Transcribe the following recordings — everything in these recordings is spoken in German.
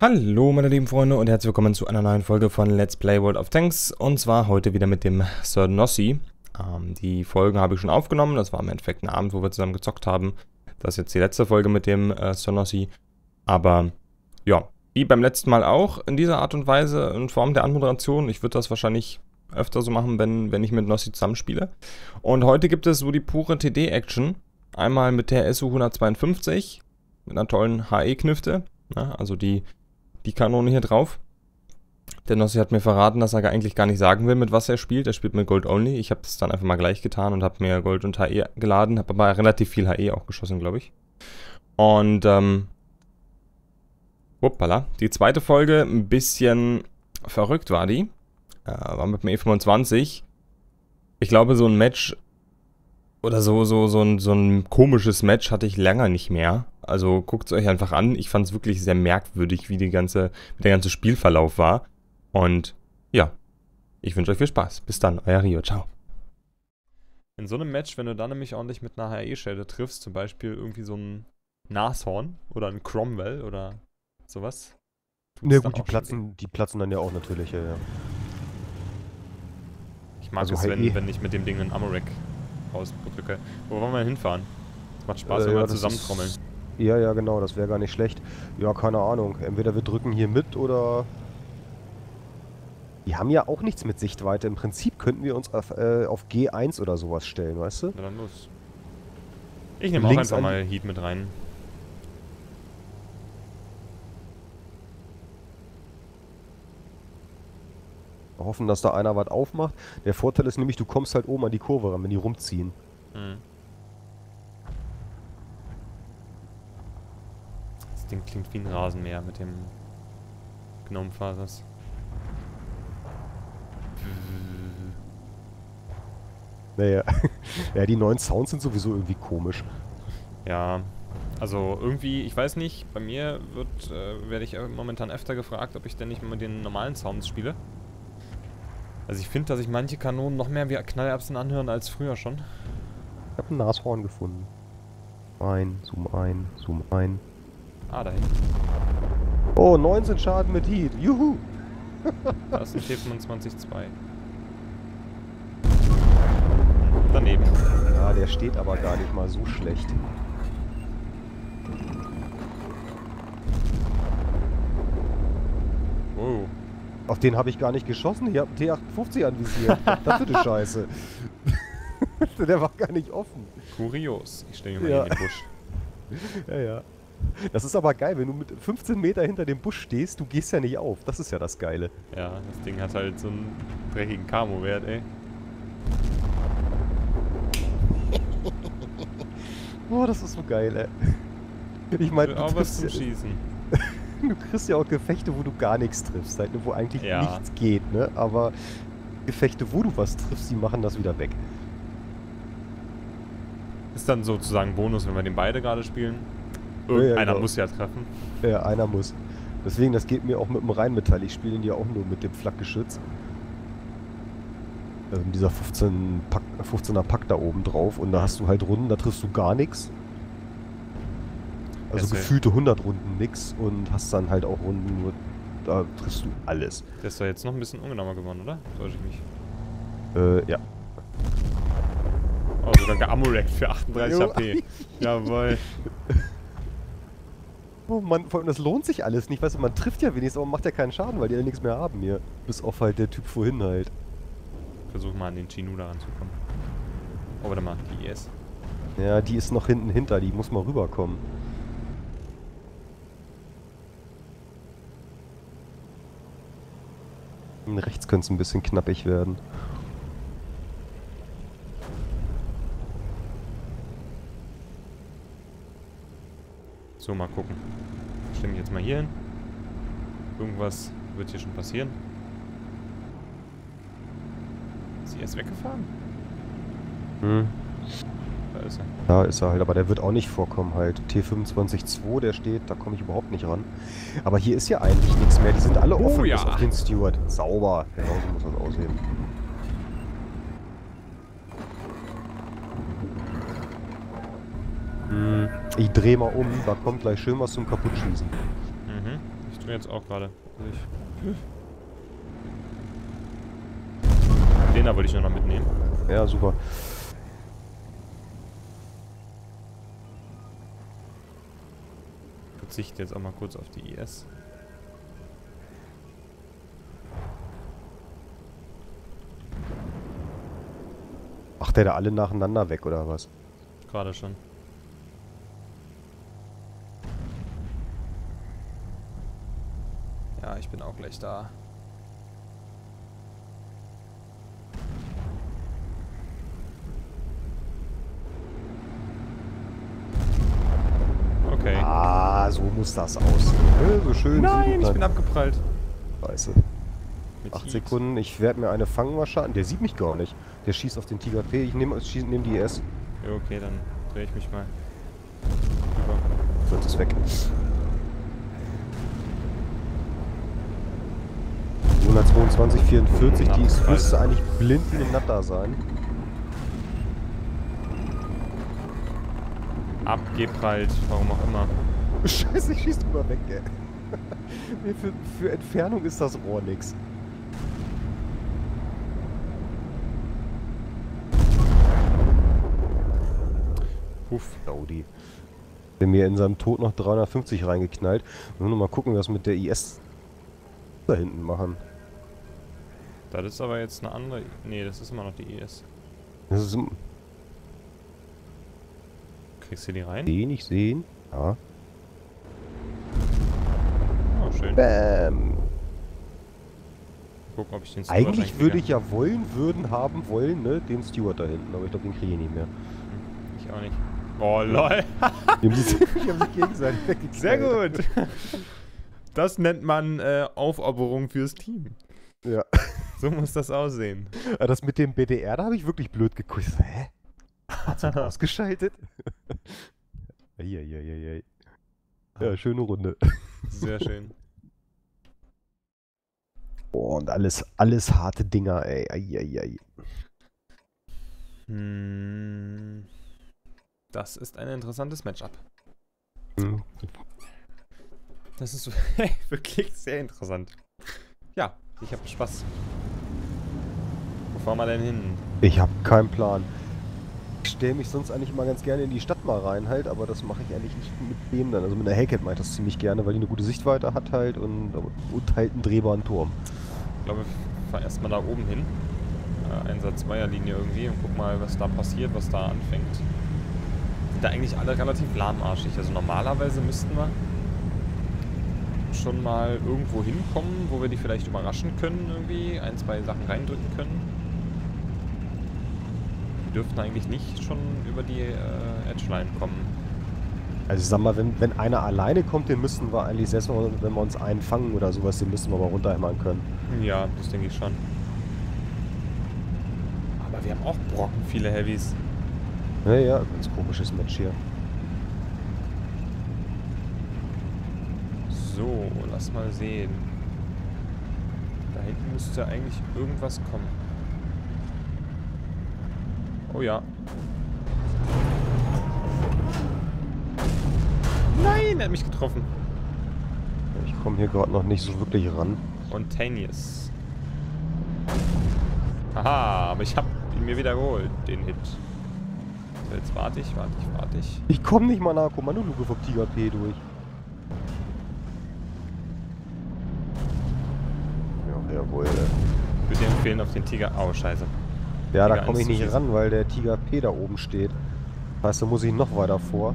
Hallo meine lieben Freunde und herzlich willkommen zu einer neuen Folge von Let's Play World of Tanks und zwar heute wieder mit dem Sir Nossi. Die Folgen habe ich schon aufgenommen, das war im Endeffekt ein Abend, wo wir zusammen gezockt haben. Das ist jetzt die letzte Folge mit dem Sir Nossi, aber ja, wie beim letzten Mal auch in dieser Art und Weise in Form der Anmoderation. Ich würde das wahrscheinlich öfter so machen, wenn ich mit Nossi zusammenspiele. Und heute gibt es so die pure TD-Action, einmal mit der SU 152 mit einer tollen HE-Knifte, also die Kanone hier drauf. Der Nossi hat mir verraten, dass er eigentlich gar nicht sagen will, mit was er spielt. Er spielt mit Gold Only. Ich habe es dann einfach mal gleich getan und habe mir Gold und HE geladen. Habe aber relativ viel HE auch geschossen, glaube ich. Und, hoppala. Die zweite Folge, ein bisschen verrückt war die. War mit dem E25. Ich glaube, so ein Match oder so ein komisches Match hatte ich länger nicht mehr. Also guckt es euch einfach an. Ich fand es wirklich sehr merkwürdig, wie der ganze Spielverlauf war. Und ja, ich wünsche euch viel Spaß. Bis dann, euer Rio. Ciao. In so einem Match, wenn du dann nämlich ordentlich mit einer HE-Schelde triffst, zum Beispiel irgendwie so ein Nashorn oder ein Cromwell oder sowas. Na gut, die platzen dann ja auch natürlich, ja. Ich mag es, wenn ich mit dem Ding einen Amorek rausdrücke. Wo wollen wir hinfahren? Macht Spaß, wenn wir zusammentrommeln. Ja, genau, das wäre gar nicht schlecht. Ja, keine Ahnung. Entweder wir drücken hier mit oder... Die haben ja auch nichts mit Sichtweite. Im Prinzip könnten wir uns auf G1 oder sowas stellen, weißt du? Na dann los. Ich nehme auch einfach mal Heat mit rein. Hoffen, dass da einer was aufmacht. Der Vorteil ist nämlich, du kommst halt oben an die Kurve ran, wenn die rumziehen. Mhm. Das Ding klingt wie ein Rasenmäher mit dem Gnome-Fasers. Naja, ja, die neuen Sounds sind sowieso irgendwie komisch. Ja, also irgendwie, ich weiß nicht, bei mir werde ich momentan öfter gefragt, ob ich denn nicht mit den normalen Sounds spiele. Also ich finde, dass sich manche Kanonen noch mehr wie Knallerbsen anhören als früher schon. Ich habe ein Nashorn gefunden. Zoom ein. Ah, da hinten. Oh, 19 Schaden mit Heat. Juhu! Da ist ein T25-2. Daneben. Ja, der steht aber gar nicht mal so schlecht. Oh. Auf den habe ich gar nicht geschossen. Ich habe einen T58 anvisiert. Das ist eine Scheiße. Der war gar nicht offen. Kurios. Ich stelle mich mal hier in den Busch. Ja. Das ist aber geil, wenn du mit 15 Meter hinter dem Busch stehst, du gehst ja nicht auf. Das ist ja das Geile. Ja, das Ding hat halt so einen dreckigen Camo-Wert, ey. Oh, das ist so geil, ey. Ich meine, auch was zum Schießen. Du kriegst ja auch Gefechte, wo du gar nichts triffst, halt, wo eigentlich nichts geht, ne? Aber Gefechte, wo du was triffst, die machen das wieder weg. Ist dann sozusagen Bonus, wenn wir den beide gerade spielen. Einer muss ja treffen. Ja, einer muss. Deswegen, das geht mir auch mit dem Rheinmetall. Ich spiele ihn ja auch nur mit dem Flakgeschütz. Also mit dieser 15er Pack da oben drauf. Und da hast du halt Runden, da triffst du gar nichts. Also gefühlte 100 Runden nix. Und hast dann halt auch Runden, nur da triffst du alles. Der ist doch jetzt noch ein bisschen ungenauer geworden, oder? Täusche ich mich? Ja. Oh, sogar geamorekt für 38 HP. Jawohl. Oh Mann, vor allem das lohnt sich alles nicht. Weißt du, man trifft ja wenigstens, aber macht ja keinen Schaden, weil die ja nichts mehr haben hier. Bis auf halt der Typ vorhin halt. Versuch mal an den Chinu da ranzukommen. Oh, warte mal, die ES. Ja, die ist noch hinten hinter, die muss mal rüberkommen. Rechts könnte es ein bisschen knappig werden. So, mal gucken. Ich stelle mich jetzt mal hier hin. Irgendwas wird hier schon passieren. Ist sie erst weggefahren? Hm. Da ist er. Da ist er halt, aber der wird auch nicht vorkommen halt. T25-2, der steht, da komme ich überhaupt nicht ran. Aber hier ist ja eigentlich nichts mehr, die sind alle offen bis auf den Steward. Sauber, genau so muss das aussehen. Ich drehe mal um, da kommt gleich schön was zum Kaputtschießen. Mhm. Ich drehe jetzt auch gerade. Den da wollte ich noch mitnehmen. Ja, super. Ich verzichte jetzt auch mal kurz auf die IS. Macht der da alle nacheinander weg, oder was? Gerade schon. Ja, ich bin auch gleich da. Okay. Ah, so muss das aussehen. So schön. Nein, ich bin abgeprallt. Scheiße. Mit 8 Heat. Sekunden, ich werde mir eine Fangmasche an. Der sieht mich gar nicht. Der schießt auf den Tiger P. Ich nehme die ES. Ja, okay, dann drehe ich mich mal. Super. So, jetzt ist weg. 122, 44, die müsste eigentlich blind wie ein Natter sein. Abgeprallt, warum auch immer. Scheiße, ich schieß drüber weg, ey. Nee, für Entfernung ist das Rohr nix. Puff. Audi. Der mir in seinem Tod noch 350 reingeknallt. Nur noch mal gucken, was mit der IS da hinten machen. Das ist aber jetzt eine andere... Nee, das ist immer noch die IS. Das ist Kriegst du die rein? nicht sehen. Ja. Oh, schön. Bäm. Gucken, ob ich den Steward Eigentlich würde ich reinkriege. ja haben wollen, ne, den Steward da hinten, aber ich glaube, den kriege ich nicht mehr. Ich auch nicht. Oh, lol. Die haben sich gegenseitig weggeknallt. Sehr gut. Das nennt man Aufopferung fürs Team. Ja. So muss das aussehen. Aber das mit dem BDR, da habe ich wirklich blöd geguckt. Hä? Hat's ausgeschaltet? Eieieiei. Ja, schöne Runde. Sehr schön. Boah, und alles harte Dinger, ey. Eieiei. Das ist ein interessantes Matchup. Hm. Das ist wirklich sehr interessant. Ja, ich habe Spaß. Wo fahren wir denn hin? Ich habe keinen Plan. Ich stelle mich sonst eigentlich immer ganz gerne in die Stadt mal rein halt, aber das mache ich eigentlich nicht mit dem dann. Also mit der Hellcat mache ich das ziemlich gerne, weil die eine gute Sichtweite hat halt und halt einen drehbaren Turm. Ich glaube, ich fahre erstmal da oben hin. Einsatz-Zweier-Linie irgendwie und guck mal, was da passiert, was da anfängt. Sind da eigentlich alle relativ lahmarschig. Also normalerweise müssten wir schon mal irgendwo hinkommen, wo wir die vielleicht überraschen können irgendwie. Ein, zwei Sachen reindrücken können. Die dürften eigentlich nicht schon über die Edgeline kommen. Also ich sag mal, wenn einer alleine kommt, den müssten wir eigentlich, selbst wenn wir uns einen fangen oder sowas, den müssten wir mal runterhämmern können. Ja, das denke ich schon. Aber wir haben auch Brocken, viele Heavys. Ja, ganz komisches Match hier. So, lass mal sehen. Da hinten müsste eigentlich irgendwas kommen. Oh ja. Nein, er hat mich getroffen. Ich komme hier gerade noch nicht so wirklich ran. Spontaneous. Aha, aber ich habe ihn mir wieder geholt, den Hit. So, jetzt warte ich. Ich komme nicht mal nach Kommandoluke vom Tiger P durch. Ja, jawohl. Ich würde dir empfehlen auf den Tiger... Oh, scheiße. Ja, da Tiger komme ich 1 nicht zu schießen. ran, weil der Tiger P da oben steht. Das heißt, da muss ich noch weiter vor.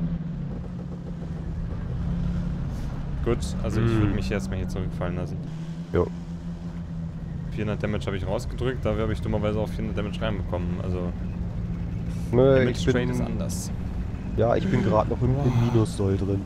Gut, also ich würde mich erstmal hier zurückfallen lassen. Jo. 400 Damage habe ich rausgedrückt, dafür habe ich dummerweise auch 400 Damage reinbekommen. Also, Ne, Damage ich Trade ist bin, anders. ja, ich bin gerade noch im Minussoll drin.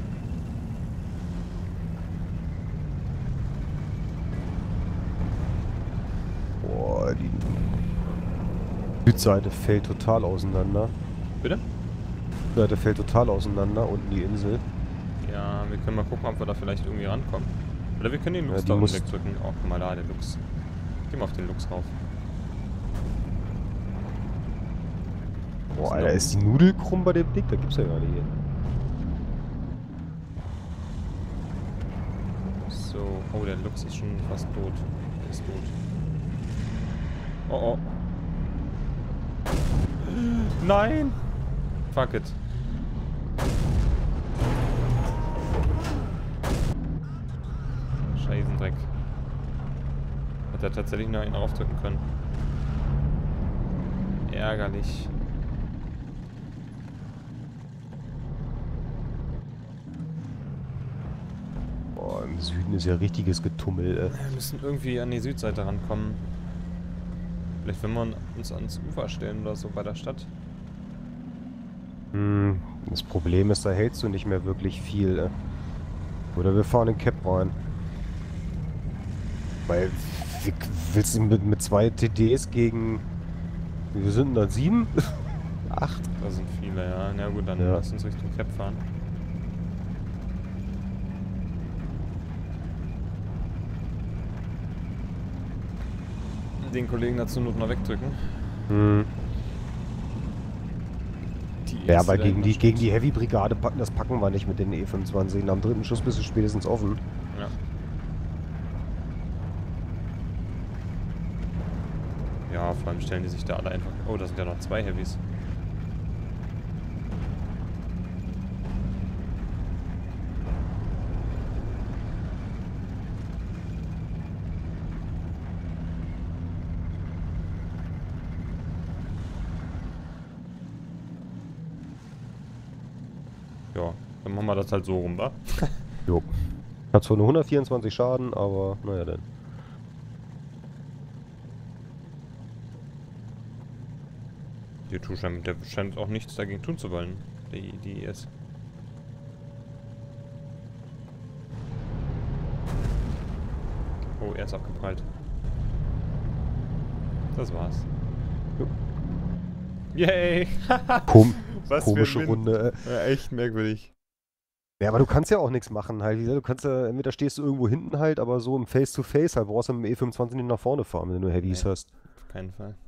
Boah, die Südseite fällt total auseinander. Bitte? Die Seite fällt total auseinander, unten die Insel. Ja, wir können mal gucken, ob wir da vielleicht irgendwie rankommen. Oder wir können den Lux Ja, die da unten muss- wegdrücken. Oh, guck mal da, der Lux. Geh mal auf den Lux rauf. Boah, Alter, ist die Nudel krumm bei dem Ding? Da gibt's ja gar nicht. So, oh, der Lux ist schon fast tot. Der ist tot. Oh, oh. Nein! Fuck it. Scheißendreck. Hat er tatsächlich noch einen aufdrücken können. Ärgerlich. Boah, im Süden ist ja richtiges Getummel. Wir müssen irgendwie an die Südseite rankommen. Vielleicht wenn wir uns ans Ufer stellen oder so bei der Stadt. Das Problem ist, da hältst du nicht mehr wirklich viel. Oder wir fahren in Cap rein. Weil, wie willst du mit 2 TDs gegen... Wir sind dann 7? 8? Da sind viele, ja. Na gut, dann lass uns Richtung Cap fahren. Den Kollegen dazu nur noch wegdrücken. Ja, aber gegen die Heavy-Brigade packen, das packen wir nicht mit den E25. Am 3. Schuss bist du spätestens offen. Ja. Ja, vor allem stellen die sich da alle einfach... Oh, da sind ja noch 2 Heavys. Ja, dann machen wir das halt so rum, wa? Jo. Hat zwar nur 124 Schaden, aber naja dann. Der scheint auch nichts dagegen tun zu wollen, die IS. Oh, er ist abgeprallt. Das war's. Jo. Yay! Was Komische Runde. Ja, echt merkwürdig. Ja, aber du kannst ja auch nichts machen halt. Du kannst ja, entweder stehst du irgendwo hinten halt, aber so im Face-to-Face halt, brauchst du mit dem E25 nicht nach vorne fahren, wenn du nur Heavys hast. Auf keinen Fall.